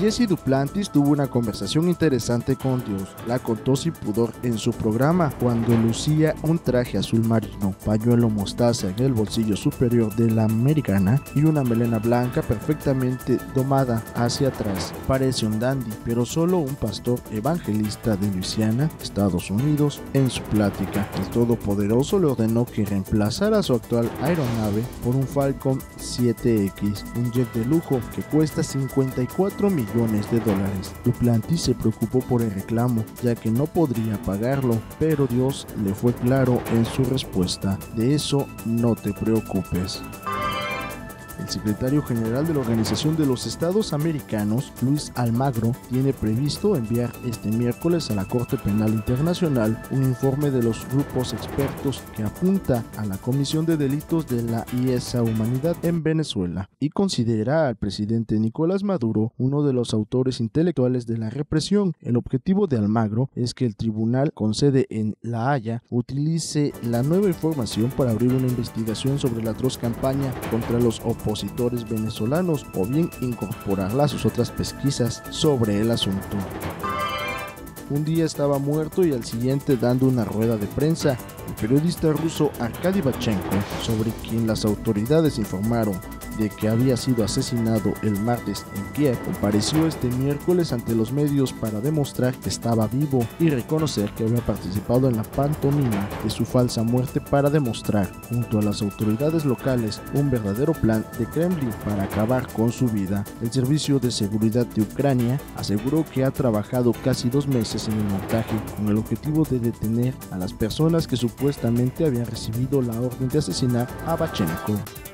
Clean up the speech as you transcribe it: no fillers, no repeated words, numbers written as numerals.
Jesse Duplantis tuvo una conversación interesante con Dios. La contó sin pudor en su programa, cuando lucía un traje azul marino, pañuelo mostaza en el bolsillo superior de la americana y una melena blanca perfectamente domada hacia atrás. Parece un dandy, pero solo un pastor evangelista de Luisiana, Estados Unidos. En su plática, el Todopoderoso le ordenó que reemplazara su actual aeronave por un Falcon 7X, un jet de lujo que cuesta $54 millones. Duplantis se preocupó por el reclamo, ya que no podría pagarlo, pero Dios le fue claro en su respuesta: de eso no te preocupes. El secretario general de la Organización de los Estados Americanos, Luis Almagro, tiene previsto enviar este miércoles a la Corte Penal Internacional un informe de los grupos expertos que apunta a la comisión de delitos de la lesa humanidad en Venezuela y considera al presidente Nicolás Maduro uno de los autores intelectuales de la represión. El objetivo de Almagro es que el tribunal con sede en La Haya utilice la nueva información para abrir una investigación sobre la atroz campaña contra los opositores venezolanos o bien incorporarla a sus otras pesquisas sobre el asunto. Un día estaba muerto y al siguiente dando una rueda de prensa. El periodista ruso Arkady Babchenko, sobre quien las autoridades informaron de que había sido asesinado el martes en Kiev, compareció este miércoles ante los medios para demostrar que estaba vivo y reconocer que había participado en la pantomima de su falsa muerte para demostrar, junto a las autoridades locales, un verdadero plan de Kremlin para acabar con su vida. El Servicio de Seguridad de Ucrania aseguró que ha trabajado casi 2 meses en el montaje con el objetivo de detener a las personas que supuestamente habían recibido la orden de asesinar a Babchenko.